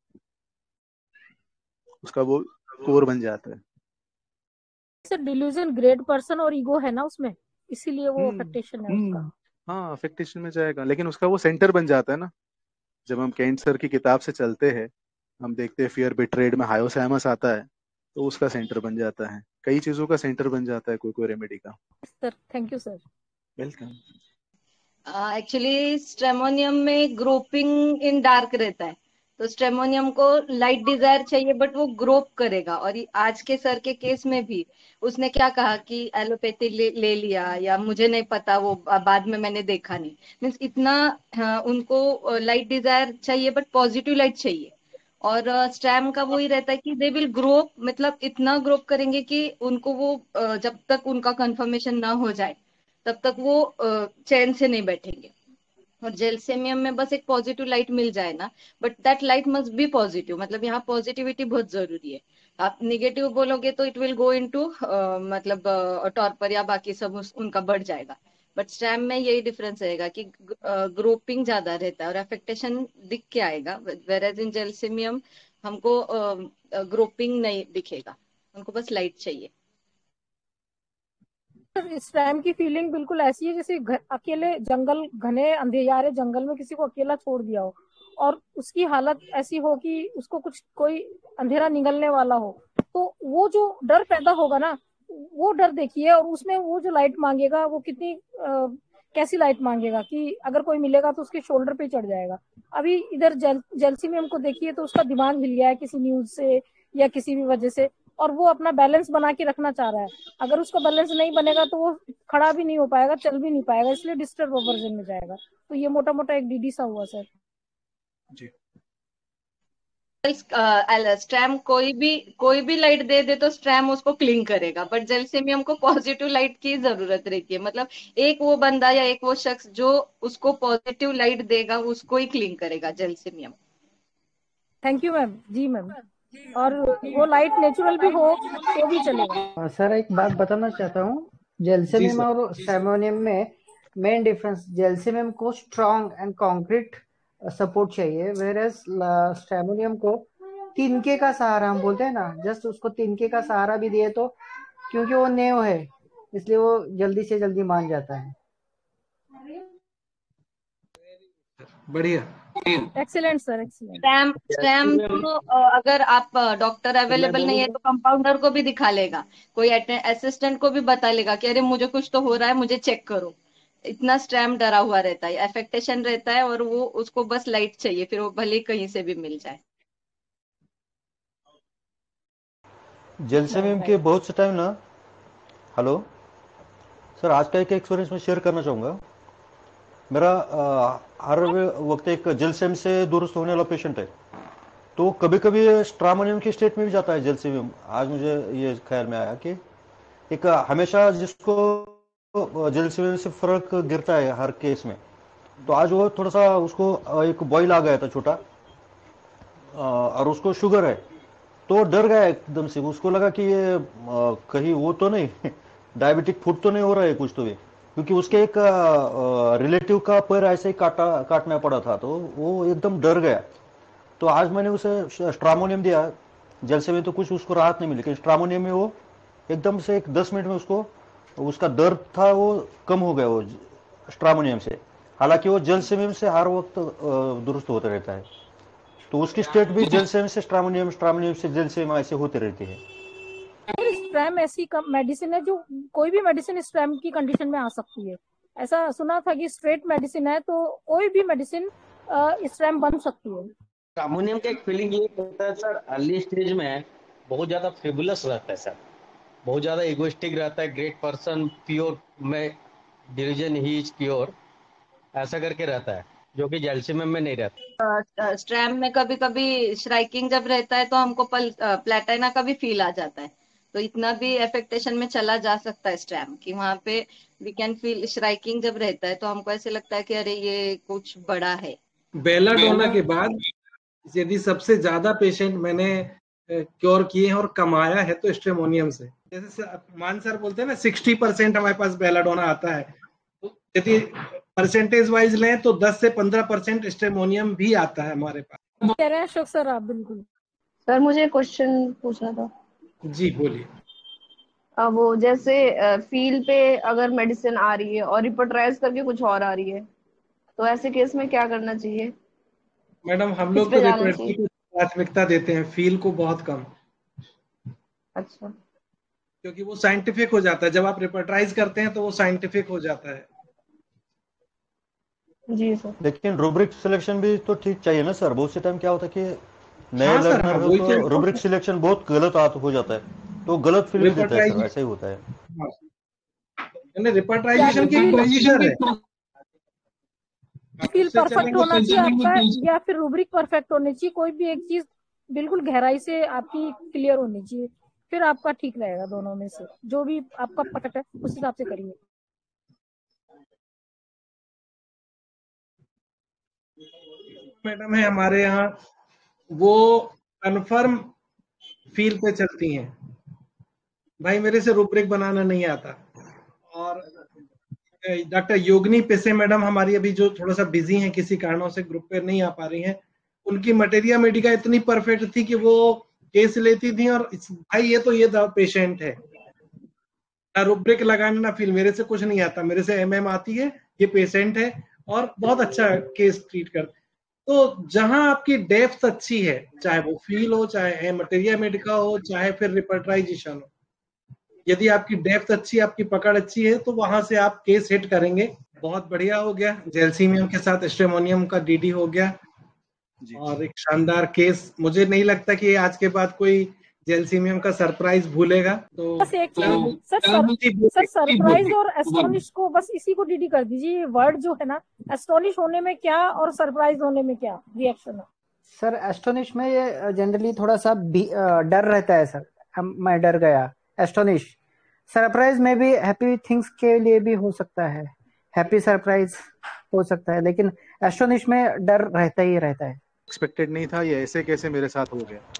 Speaker 2: उसका वो कोर बन जाता है।
Speaker 10: सर डिल्यूजन ग्रेट पर्सन और ईगो है ना उसमें, इसीलिए वो अफेक्टेशन है उसका।
Speaker 2: हाँ अफेक्टेशन में जाएगा, लेकिन उसका वो सेंटर बन जाता है ना। जब हम केंट सर की किताब से चलते हैं, हम देखते हैं फियर बिट्रेड में हायोसैमस आता है, तो उसका सेंटर बन जाता है। कई चीजों का सेंटर बन जाता है कोई कोई रेमेडी का।
Speaker 10: Sir thank you sir.
Speaker 2: Welcome.
Speaker 12: Actually stramonium में ग्रोपिंग इन डार्क रहता है, तो स्ट्रेमोनियम को लाइट डिजायर चाहिए बट वो ग्रोप करेगा। और आज के सर के केस में भी उसने क्या कहा कि एलोपैथी ले लिया या मुझे नहीं पता, वो बाद में मैंने देखा नहीं। मीन्स इतना उनको लाइट डिजायर चाहिए बट पॉजिटिव लाइट चाहिए। और स्ट्रैम का वही रहता है कि दे विल ग्रोप, मतलब इतना ग्रोप करेंगे कि उनको वो जब तक उनका कंफर्मेशन ना हो जाए तब तक वो चैन से नहीं बैठेंगे। और जेलसेमियम में बस एक पॉजिटिव लाइट मिल जाए ना, but that light must be positive, मतलब यहाँ पॉजिटिविटी बहुत जरूरी है। आप निगेटिव बोलोगे तो इट विल गो इनटू मतलब टॉर्पर या बाकी सब उनका बढ़ जाएगा। बट स्ट्रैम में यही डिफरेंस रहेगा कि ग्रोपिंग ज्यादा रहता है और अफेक्टेशन दिख के आएगा, वेरेज इन जेलसेमियम हमको ग्रोपिंग नहीं दिखेगा, उनको बस लाइट चाहिए।
Speaker 10: स्ट्रैम की फीलिंग बिल्कुल ऐसी है जैसे अकेले जंगल, घने अंधेरे जंगल में किसी को अकेला छोड़ दिया हो और उसकी हालत ऐसी हो कि उसको कुछ कोई अंधेरा निगलने वाला हो, तो वो जो डर पैदा होगा ना, वो डर देखिए। और उसमें वो जो लाइट मांगेगा वो कितनी कैसी लाइट मांगेगा कि अगर कोई मिलेगा तो उसके शोल्डर पे चढ़ जाएगा। अभी इधर जेलसीमियम को देखिए तो उसका दिमाग हिल गया है किसी न्यूज से या किसी भी वजह से, और वो अपना बैलेंस बना के रखना चाह रहा है। अगर उसका बैलेंस नहीं बनेगा तो वो खड़ा भी नहीं हो पाएगा, चल भी नहीं पाएगा, इसलिए डिस्टर्ब वर्जन में जाएगा। तो ये मोटा मोटा एक डीडी सा हुआ सर
Speaker 2: जी।
Speaker 12: स्ट्रैम कोई भी लाइट दे दे तो स्ट्रैम उसको क्लिंग करेगा, बट जेलसेमियम को पॉजिटिव लाइट की जरूरत रहती है। मतलब एक वो बंदा या एक वो शख्स जो उसको पॉजिटिव लाइट देगा उसको ही क्लिंग करेगा जेलसेमियम।
Speaker 10: Thank you ma'am. जी मैम, और वो लाइट नेचुरल भी हो तो भी चलेगा।
Speaker 13: सर एक बात बताना चाहता हूँ, जेलसेमियम और स्ट्रेमोनियम में मेन डिफरेंस, जेलसेमियम को स्ट्रॉन्ग एंड कॉन्क्रीट सपोर्ट चाहिए, वेरेज स्ट्रेमोनियम को तिनके का सहारा, हम बोलते हैं ना, जस्ट उसको तिनके का सहारा भी दिए तो, क्योंकि वो नेव है इसलिए वो जल्दी से जल्दी मान जाता है।
Speaker 6: बढ़िया,
Speaker 10: एक्सीलेंट सर, एक्सीलेंट।
Speaker 12: स्ट्रैम तो अगर आप डॉक्टर अवेलेबल नहीं है तो कंपाउंडर को भी दिखा लेगा, कोई असिस्टेंट को भी बता लेगा कि अरे मुझे कुछ तो हो रहा है, मुझे चेक करो। इतना स्ट्रैम डरा हुआ रहता है, एफेक्टेशन रहता है और वो उसको बस लाइट चाहिए, फिर वो भले कहीं से भी मिल जाए।
Speaker 4: जेलसेमियम के बहुत से टाइम ना, हेलो सर, आज का एक एक्सपीरियंस मैं शेयर करना चाहूँगा। मेरा हर वक्त एक जेलसेमियम से दुरुस्त होने वाला पेशेंट है, तो कभी कभी स्ट्रेमोनियम की स्टेट में भी जाता है जेलसेमियम। आज मुझे ये ख्याल में आया कि एक हमेशा जिसको जेलसेमियम से फर्क गिरता है हर केस में, तो आज वो थोड़ा सा उसको एक बॉयल आ गया था छोटा, और उसको शुगर है, तो डर गया एकदम से। उसको लगा कि ये कहीं वो तो नहीं डायबिटिक फूड तो नहीं हो रहा है कुछ तो भी, क्योंकि उसके एक रिलेटिव का पैर ऐसे ही काटना पड़ा था, तो वो एकदम डर गया। तो आज मैंने उसे स्ट्रेमोनियम दिया, जेलसेमियम तो कुछ उसको राहत नहीं मिली, लेकिन स्ट्रेमोनियम में वो एकदम से 10 मिनट में उसको उसका दर्द था वो कम हो गया वो स्ट्रेमोनियम से। हालांकि वो जेलसेमियम से हर वक्त दुरुस्त होता रहता है, तो उसकी स्टेट भी जेलसेमियम से स्ट्रेमोनियम, स्ट्रेमोनियम से जेलसेमियम ऐसे होते रहती है।
Speaker 10: स्ट्रैम ऐसी मेडिसिन है जो कोई भी मेडिसिन स्ट्रैम की कंडीशन में आ सकती है। ऐसा सुना था कि स्ट्रेट मेडिसिन है तो कोई भी मेडिसिन स्ट्रैम बन सकती है।
Speaker 14: स्ट्रेमोनियम का एक फीलिंग ये होता है सर, अर्ली स्टेज में बहुत ज्यादा फेबुलस रहता है सर, बहुत ज्यादा इगोइस्टिक रहता है, ग्रेट पर्सन, प्योर में डिलीजन ही इज प्योर, ऐसा करके रहता है, जो कि जेलसेमियम में नहीं रहता।
Speaker 12: स्ट्रैम में कभी कभी श्राइकिंग जब रहता है तो हमको प्लेटाइना का भी फील आ जाता है, तो इतना भी एफेक्टेशन में चला जा सकता है स्ट्रैम की। वहां पे वी कैन फील श्राइकिंग जब रहता है तो हमको ऐसे लगता है कि अरे ये कुछ बड़ा है।
Speaker 6: बेलाडोना के बाद यदि सबसे ज्यादा पेशेंट मैंने क्योर किए हैं और कमाया है तो स्ट्रेमोनियम से। जैसे मान सर बोलते हैं ना 60% हमारे पास बेलाडोना आता है, तो यदि परसेंटेज वाइज लें तो 10 से 15% स्ट्रेमोनियम भी आता है हमारे पास।
Speaker 10: कह रहे हैं अशोक सर आप बिल्कुल।
Speaker 5: सर मुझे क्वेश्चन पूछना था।
Speaker 6: जी बोलिए।
Speaker 5: अब वो जैसे फील्ड पे अगर मेडिसिन आ रही है और रिपोर्टराइज करके कुछ और आ रही है, तो ऐसे केस में क्या करना चाहिए?
Speaker 6: मैडम हम
Speaker 5: किस
Speaker 6: लोग
Speaker 5: पे
Speaker 6: तो
Speaker 5: जाना
Speaker 6: रिपोर्टरी
Speaker 5: चाहिए?
Speaker 6: को प्राथमिकता देते हैं, फील को बहुत कम,
Speaker 5: अच्छा।
Speaker 6: क्योंकि वो साइंटिफिक हो जाता है। जब आप रिपोर्टराइज करते हैं तो वो साइंटिफिक हो जाता है।
Speaker 5: जी सर।
Speaker 4: लेकिन रूब्रिक सिलेक्शन भी तो ठीक चाहिए ना सर। बहुत से टाइम क्या होता है कि नए
Speaker 6: हाँ सर,
Speaker 4: लर्नर
Speaker 6: हाँ
Speaker 4: हो
Speaker 6: वही
Speaker 4: तो रूब्रिक
Speaker 6: तो
Speaker 4: सिलेक्शन बहुत गलत हो जाता है, तो गलत फीलिंग देता है सर, ऐसा ही होता है।
Speaker 6: रिपोर्टराइजेशन की एक प्रोसीजर है।
Speaker 10: फील
Speaker 6: उससे
Speaker 10: परफेक्ट
Speaker 6: चलेंगे
Speaker 10: होना
Speaker 6: तो
Speaker 10: चाहिए आपका, या फिर रूब्रिक परफेक्ट होनी चाहिए। कोई भी एक चीज बिल्कुल गहराई से आपकी क्लियर होनी चाहिए, फिर आपका ठीक रहेगा। दोनों में से जो भी आपका परफेक्ट है उस हिसाब से करिए।
Speaker 6: मैडम है हमारे यहाँ, वो कन्फर्म फील पे चलती हैं। भाई मेरे से रूब्रिक बनाना नहीं आता। और डॉक्टर योगिनी पेसे मैडम हमारी अभी जो थोड़ा सा बिजी हैं, किसी कारणों से ग्रुप पे नहीं आ पा रही हैं, उनकी मटेरिया मेडिका इतनी परफेक्ट थी कि वो केस लेती थी और भाई ये तो ये पेशेंट है, ना रूब्रिक लगाना ना फील, मेरे से कुछ नहीं आता, मेरे से एमएम आती है, ये पेशेंट है, और बहुत अच्छा केस ट्रीट कर। तो जहां आपकी डेप्थ अच्छी है, चाहे वो फील हो, चाहे मटेरिया मेडिका हो, चाहे फिर रिपर्टराइजेशन हो, यदि आपकी डेप्थ अच्छी, आपकी पकड़ अच्छी है, तो वहां से आप केस हिट करेंगे। बहुत बढ़िया हो गया, जेल्सीमियम के साथ स्ट्रेमोनियम का डीडी हो गया, और एक शानदार केस। मुझे नहीं लगता कि आज के बाद कोई जेल्सीमियम का सरप्राइज भूलेगा। तो
Speaker 10: बस एक सर सरप्राइज और एस्टोनिश को, बस इसी को डीडी कर दीजिए। वर्ड जो है ना, एस्टोनिश होने में क्या और सरप्राइज होने में क्या रिएक्शन है?
Speaker 13: सर एस्टोनिश में ये जनरली थोड़ा सा डर रहता है सर, मैं डर गया। एस्टोनिश सरप्राइज में भी हैप्पी थिंग्स के लिए भी हो सकता है, हैप्पी सरप्राइज हो सकता है, लेकिन एस्टोनिश में डर रहता ही रहता है।
Speaker 2: एक्सपेक्टेड नहीं था ये, ऐसे कैसे मेरे साथ हो गया,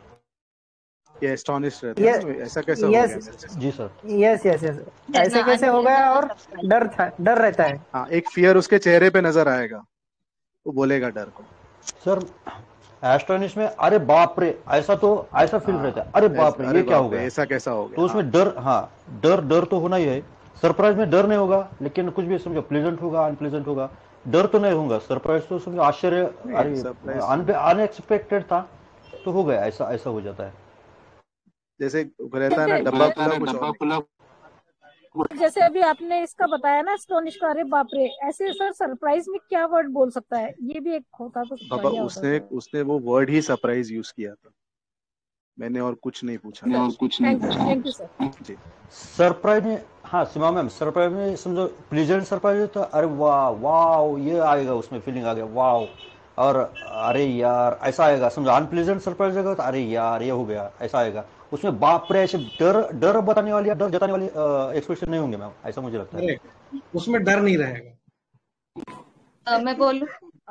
Speaker 2: ये एस्टोनिश रहता है ना, ऐसा कैसा हो गया मेरे साथ?
Speaker 4: जी सर।
Speaker 13: यस यस यस, ऐसे कैसे हो गया, और डर था, डर रहता है।
Speaker 2: हाँ, एक फियर उसके चेहरे पे नजर आएगा, वो बोलेगा डर को।
Speaker 4: सर एस्टोनिश में अरे बाप रे, ऐसा फील रहता है, अरे बाप रे ये क्या हो गया,
Speaker 2: ऐसा कैसा हो गया।
Speaker 4: तो उसमें डर, हाँ डर तो होना ही है। सरप्राइज में डर नहीं होगा, लेकिन कुछ भी समझो प्लेजेंट होगा, अनप्लेजेंट होगा, डर तो नहीं होगा। सरप्राइज तो समझो आश्चर्य, अरे अनएक्सपेक्टेड था तो हो गया, ऐसा हो जाता है।
Speaker 2: जैसे रहता है ना डब्बा खुला कुछ और।
Speaker 10: जैसे अभी आपने इसका बताया ना एस्टोनिश का, अरे बाप रे, ऐसे सर सरप्राइज में क्या वर्ड बोल सकता है? ये भी एक होता तो
Speaker 2: बाबा उसने वो वर्ड ही सरप्राइज यूज किया था, मैंने और कुछ नहीं पूछा।
Speaker 10: Thank you sir.
Speaker 2: जी
Speaker 4: सरप्राइज में, हाँ सीमा मैम, सरप्राइज में समझो प्लीजेंट सरप्राइज तो अरे वाह वाह ये आएगा, उसमें फीलिंग आ गया वाह, और अरे यार ऐसा आएगा। समझो अनप्लीजेंट सरप्राइज आएगा तो अरे यार ये हो गया, ऐसा आएगा। उसमें बाप रे ऐसे डर बताने वाली, डर जताने वाली एक्सप्रेशन नहीं होंगे मैम, ऐसा मुझे लगता है।
Speaker 6: उसमें डर नहीं रहेगा।
Speaker 12: मैं बोलूं,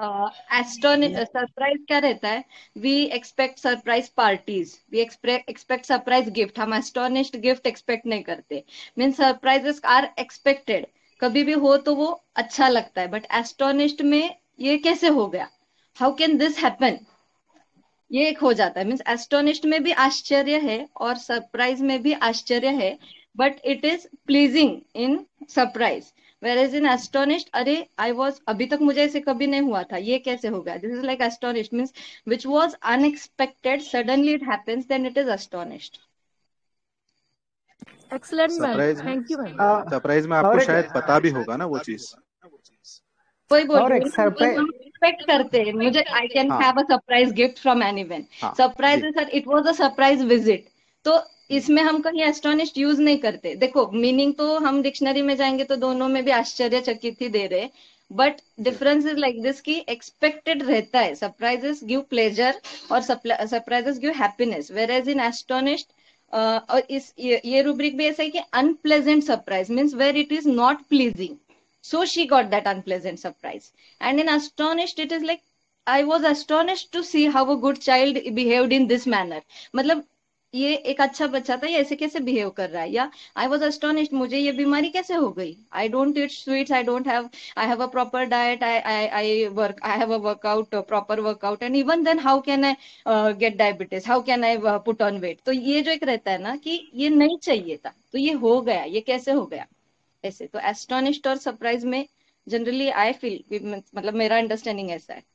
Speaker 12: सरप्राइज क्या रहता है? We expect surprise parties, we expect surprise gift. हम एस्टोनिश्ड गिफ्ट एक्सपेक्ट नहीं करते। मीन सरप्राइजेस आर एक्सपेक्टेड, कभी भी हो तो वो अच्छा लगता है, बट एस्टोनिश्ड में ये कैसे हो गया, हाउ कैन दिस हैपन, ये एक हो जाता है। मीन्स एस्टोनिश्ड में भी आश्चर्य है और सरप्राइज में भी आश्चर्य है, but it is pleasing in surprise. Whereas in astonished, अरे I was, अभी तक मुझे ऐसे कभी नहीं हुआ था, ये कैसे हो गया? This is like astonished, means which was unexpected, suddenly it happens, then it is astonished.
Speaker 10: Excellent ma'am, thank you ma'am.
Speaker 2: Surprise में आपको शायद पता भी होगा ना वो चीज।
Speaker 12: कोई बोल रही है हम एक्सपेक्ट करते हैं, मुझे I can have a surprise gift from anyone. Surprise is it was a surprise visit, तो इसमें हम कहीं एस्टोनिश्ड यूज नहीं करते। देखो मीनिंग तो हम डिक्शनरी में जाएंगे तो दोनों में भी आश्चर्यचकित ही दे रहे, but difference is like this की एक्सपेक्टेड रहता है। सरप्राइजेस गिव प्लेजर और surprises give happiness, whereas in astonished और इस ये रूब्रिक भी ऐसा है कि unpleasant surprise means where it is not pleasing, so she got that unpleasant surprise. And in astonished it is like I was astonished to see how a good child behaved in this manner. मतलब ये एक अच्छा बच्चा था, ये ऐसे कैसे behave कर रहा है, या आई वॉज एस्टोनिश्ड, मुझे ये बीमारी कैसे हो गई, I don't eat sweets, I have a proper diet, I have a workout, proper workout, and even then how can I get diabetes, how can I put on weight. तो ये जो एक रहता है ना कि ये नहीं चाहिए था तो ये हो गया, ये कैसे हो गया, ऐसे। तो एस्टोनिश्ड और सरप्राइज में जनरली आई फील, मतलब मेरा अंडरस्टैंडिंग ऐसा है।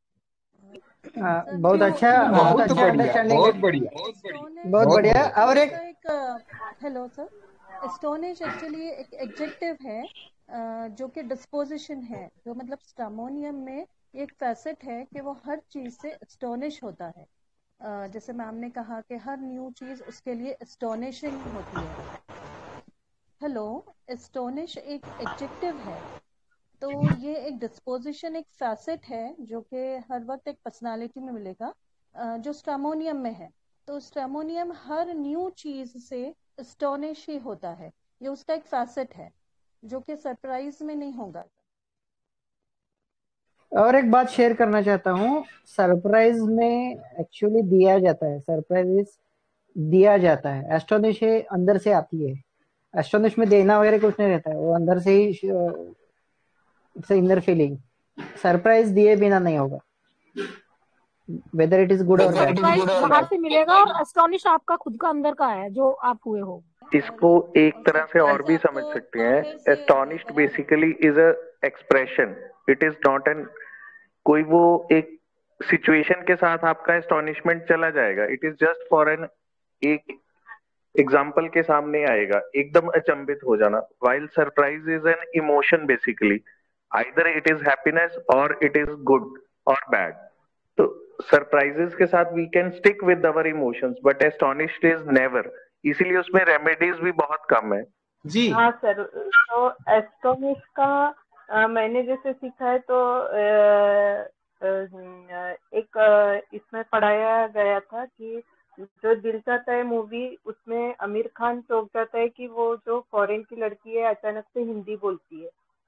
Speaker 13: बहुत अच्छा, बहुत अच्छा अंडरस्टैंडिंग,
Speaker 15: बहुत बढ़िया,
Speaker 13: बहुत बढ़िया। और एक
Speaker 16: हेलो सर, एस्टोनिश एक्चुअली एक एडजेक्टिव है जो कि डिस्पोजिशन है, जो मतलब स्टामोनियम में एक फैसेट है कि वो हर चीज से एस्टोनिश होता है। जैसे मैम ने कहा कि हर न्यू चीज उसके लिए एस्टोनिशिंग होती है। हेलो, एस्टोनिश एक एडजेक्टिव है, तो ये एक डिस्पोजिशन, एक फैसेट है जो कि हर वक्त एक पर्सनालिटी में मिलेगा, जो स्टामोनियम में है। तो स्टामोनियम हर न्यू चीज से एस्टोनिश ही होता है, ये उसका एक फैसेट है जो कि सरप्राइज में नहीं होगा।
Speaker 13: और एक बात शेयर करना चाहता हूँ, सरप्राइज में एक्चुअली दिया जाता है, सरप्राइज दिया जाता है, एस्टोनिश है अंदर से आती है, एस्टोनिश में देना वगैरह कुछ नहीं रहता है, वो अंदर से ही, इट्स इनर फीलिंग। सरप्राइज दिए बिना नहीं होगा, वेदर इट इज गुड और बैड।
Speaker 10: सरप्राइज बाहर से मिलेगा और एस्टोनिश आपका खुद का अंदर का है जो आप हुए हो।
Speaker 11: इसको एक तरह से और भी समझ सकते हैं, astonished basically is a expression, it is not an, कोई वो एक सिचुएशन के साथ आपका एस्टोनिशमेंट चला जाएगा, it is just for an, एक एग्जाम्पल के सामने आएगा, एकदम अचंभित हो जाना। While surprise is an emotion basically, either it is happiness और इट इज गुड और बैड। तो सरप्राइजेस के साथ we can stick with our emotions, but astonished is never, इसीलिए उसमें रेमेडीज भी बहुत कम है।
Speaker 6: जी
Speaker 17: हाँ सर, तो एस्टोनिश का मैंने जैसे सीखा है तो एक इसमें पढ़ाया गया था कि जो दिल चाहता है मूवी, उसमें आमिर खान चौंक जाता है कि वो जो फॉरेन की लड़की है अचानक से हिंदी बोलती है,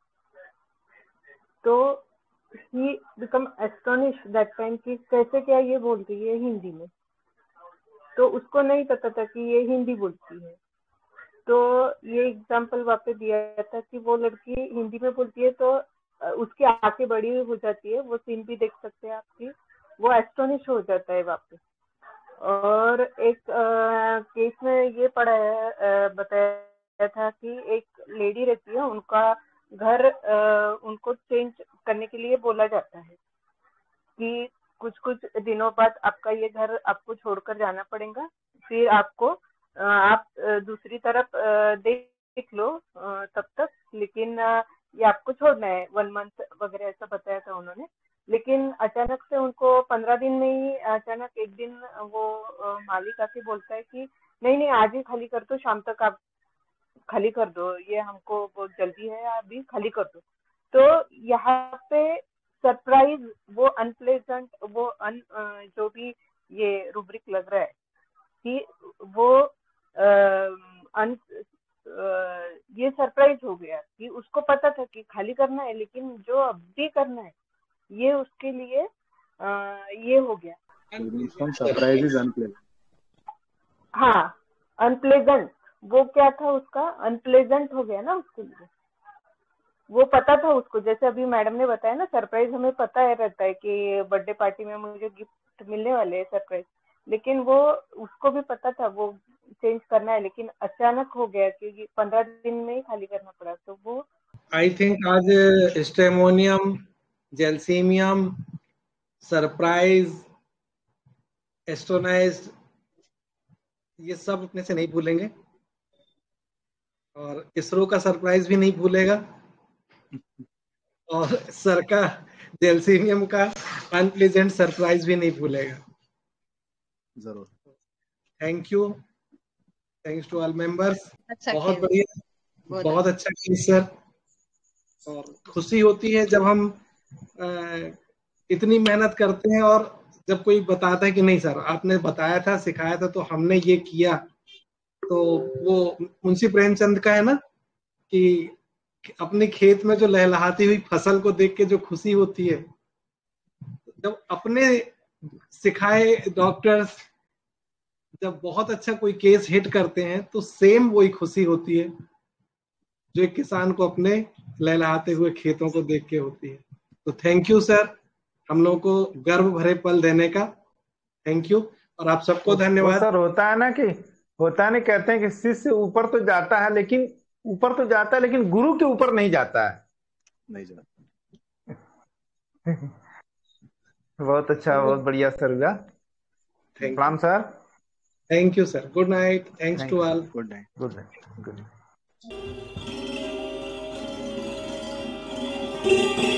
Speaker 17: तो ही बिकम एस्टोनिश दैट टाइम कि कैसे क्या ये बोल रही है हिंदी में, तो उसको नहीं पता था कि ये हिंदी बोलती है। तो ये एग्जाम्पल वहाँ पे दिया था कि वो लड़की हिंदी में बोलती है तो उसकी आंखें बड़ी हो जाती है, वो सीन भी देख सकते हैं आपकी, वो एस्टोनिश हो जाता है वहाँ पे। और एक केस में ये बताया था कि एक लेडी रहती है, उनका घर उनको चेंज करने के लिए बोला जाता है कि कुछ कुछ दिनों बाद आपका ये घर आपको छोड़कर जाना पड़ेगा, फिर आपको आप दूसरी तरफ देख लो तब तक, लेकिन ये आपको छोड़ना है 1 मंथ वगैरह, ऐसा बताया था उन्होंने। लेकिन अचानक से उनको 15 दिन में ही अचानक एक दिन वो मालिक आके बोलता है कि नहीं नहीं आज ही खाली कर दो, शाम तक आप खाली कर दो, ये हमको बहुत जल्दी है, अभी खाली कर दो। तो यहाँ पे सरप्राइज, वो अनप्लेजेंट, वो जो भी ये रूब्रिक लग रहा है कि वो ये सरप्राइज हो गया कि उसको पता था कि खाली करना है, लेकिन जो अब भी करना है ये उसके लिए ये हो गया।
Speaker 2: Surprise is unpleasant.
Speaker 17: हाँ, अनप्लेजेंट, वो क्या था उसका, अनप्लेजेंट हो गया ना उसके लिए। वो पता था उसको, जैसे अभी मैडम ने बताया ना, सरप्राइज हमें पता है रहता है कि बर्थडे पार्टी में मुझे गिफ्ट मिलने वाले हैं सरप्राइज, लेकिन वो उसको भी पता था वो चेंज करना है, लेकिन अचानक हो गया क्योंकि 15 दिन में ही खाली करना पड़ा। तो वो
Speaker 6: आई थिंक आज स्टेमोनियम, जेलसीमियम, सरप्राइज, एस्टोनाइज, ये सब अपने से नहीं भूलेंगे, और इसरो का सरप्राइज भी नहीं भूलेगा, और सर का जेलसीमियम का अनप्लेजेंट सरप्राइज भी नहीं भूलेगा।
Speaker 2: जरूर।
Speaker 6: Thank you, thanks to all members.
Speaker 12: अच्छा,
Speaker 6: बहुत बढ़िया, बहुत अच्छा केस सर। और खुशी होती है जब हम इतनी मेहनत करते हैं और जब कोई बताता है कि नहीं सर आपने बताया था, सिखाया था, तो हमने ये किया। तो वो मुंशी प्रेमचंद का है ना कि अपने खेत में जो लहलहाती हुई फसल को देख के जो खुशी होती है, जब अपने सिखाए डॉक्टर्स जब बहुत अच्छा कोई केस हिट करते हैं तो सेम वही खुशी होती है जो एक किसान को अपने लहलहाते हुए खेतों को देख के होती है। तो थैंक यू सर, हम लोगों को गर्व भरे पल देने का थैंक यू, और आप सबको धन्यवाद।
Speaker 15: सर होता है ना कहते हैं कि शिष्य ऊपर तो जाता है लेकिन गुरु के ऊपर नहीं जाता है।
Speaker 2: नहीं जाता।
Speaker 15: बहुत अच्छा, बहुत बढ़िया सर हुआ। प्रणाम sir.
Speaker 6: Thank you sir, good night, thanks to all.
Speaker 2: Good night.
Speaker 15: Good night.